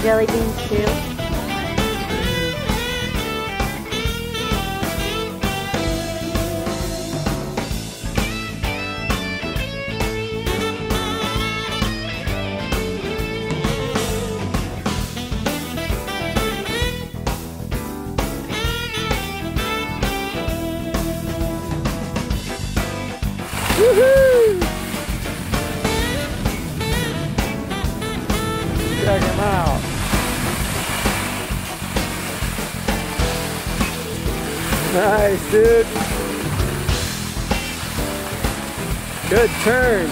jelly beans too. Woohoo! Check him out. Nice, dude. Good turn.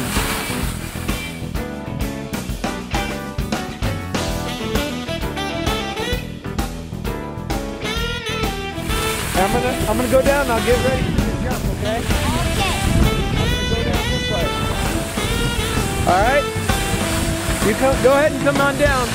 I'm gonna go down and I'll get ready for the jump, okay? All right, you go ahead and come on down.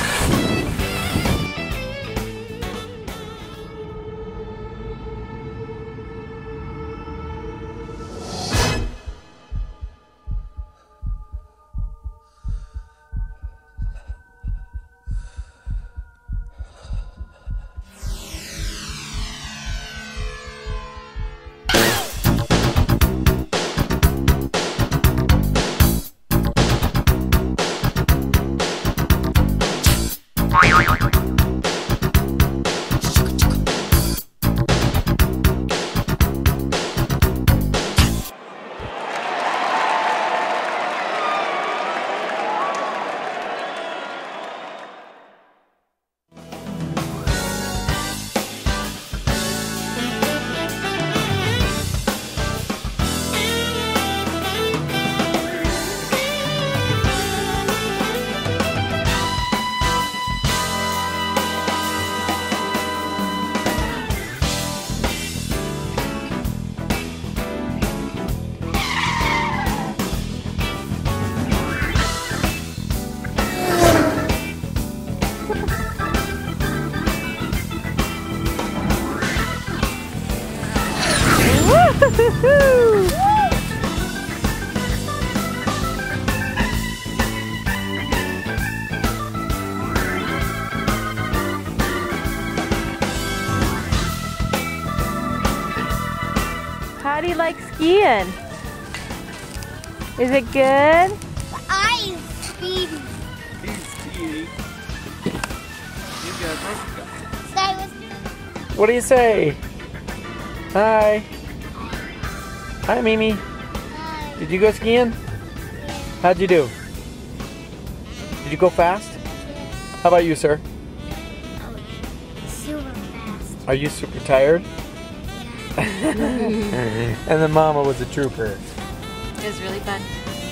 How do you like skiing? Is it good? I'm speeding. He's skiing. What do you say? Hi. Hi, Mimi. Hi. Did you go skiing? How'd you do? Did you go fast? How about you, sir? Super fast. Are you super tired? And then Mama was a trooper. It was really fun.